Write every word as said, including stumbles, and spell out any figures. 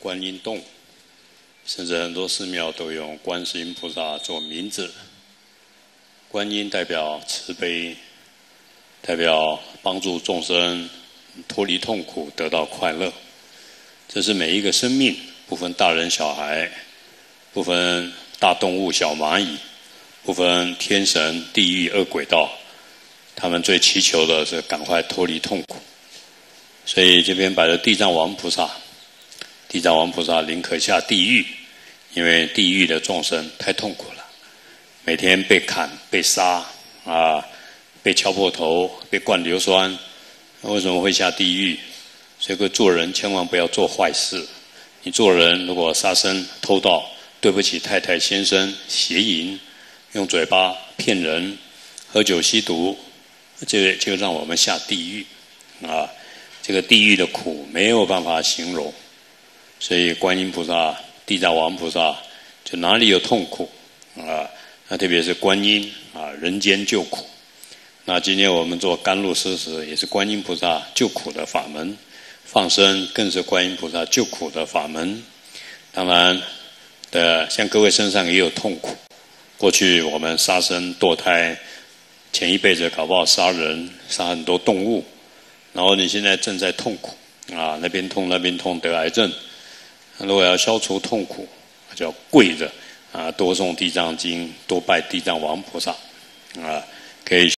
观音洞，甚至很多寺庙都用观世音菩萨做名字。观音代表慈悲，代表帮助众生脱离痛苦，得到快乐。这是每一个生命，不分大人小孩，不分大动物小蚂蚁，不分天神地狱恶鬼道，他们最祈求的是赶快脱离痛苦。所以这边摆了地藏王菩萨，地藏王菩萨宁可下地狱，因为地狱的众生太痛苦了，每天被砍被杀啊，被敲破头，被灌硫酸，为什么会下地狱？所以做人千万不要做坏事。你做人如果杀生偷盗，对不起太太先生，邪淫，用嘴巴骗人，喝酒吸毒，这就让我们下地狱啊！这个地狱的苦没有办法形容。所以观音菩萨、地藏王菩萨，就哪里有痛苦啊？那特别是观音啊，人间救苦。那今天我们做甘露施食，也是观音菩萨救苦的法门；放生更是观音菩萨救苦的法门。当然的，像各位身上也有痛苦。过去我们杀生堕胎，前一辈子搞不好杀人，杀很多动物，然后你现在正在痛苦啊，那边痛那边痛，得癌症。如果要消除痛苦，就要跪着啊，多诵地藏经，多拜地藏王菩萨啊，可以。